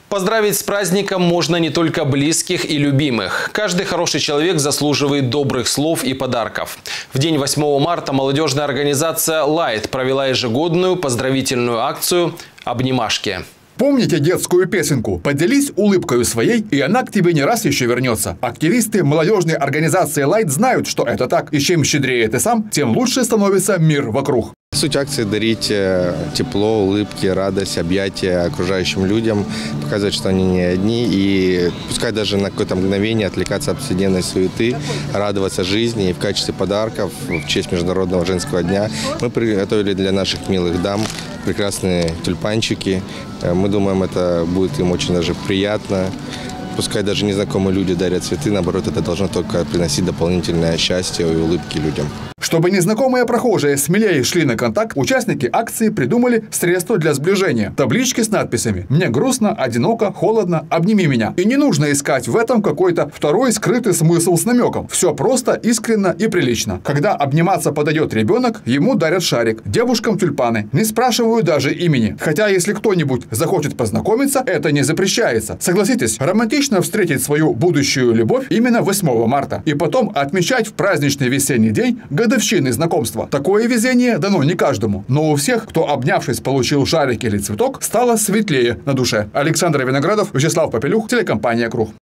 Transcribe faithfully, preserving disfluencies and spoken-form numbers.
Поздравить с праздником можно не только близких и любимых. Каждый хороший человек заслуживает добрых слов и подарков. В день восьмого марта молодежная организация «Лайт» провела ежегодную поздравительную акцию «Обнимашки». Помните детскую песенку «Поделись улыбкой своей, и она к тебе не раз еще вернется». Активисты молодежной организации «Лайт» знают, что это так. И чем щедрее ты сам, тем лучше становится мир вокруг. Суть акции – дарить тепло, улыбки, радость, объятия окружающим людям, показывать, что они не одни, и пускай даже на какое-то мгновение отвлекаться от повседневной суеты, радоваться жизни. И в качестве подарков в честь Международного женского дня мы приготовили для наших милых дам прекрасные тюльпанчики. Мы думаем, это будет им очень даже приятно. Пускай даже незнакомые люди дарят цветы, наоборот, это должно только приносить дополнительное счастье и улыбки людям. Чтобы незнакомые прохожие смелее шли на контакт, участники акции придумали средства для сближения. Таблички с надписями «Мне грустно, одиноко, холодно, обними меня». И не нужно искать в этом какой-то второй скрытый смысл с намеком. Все просто, искренно и прилично. Когда обниматься подойдет ребенок, ему дарят шарик. Девушкам тюльпаны. Не спрашивают даже имени. Хотя, если кто-нибудь захочет познакомиться, это не запрещается. Согласитесь, романтично встретить свою будущую любовь именно восьмого марта. И потом отмечать в праздничный весенний день годовщины знакомства. Такое везение дано не каждому. Но у всех, кто, обнявшись, получил шарик или цветок, стало светлее на душе. Александр Виноградов, Вячеслав Попелюх, телекомпания «Круг».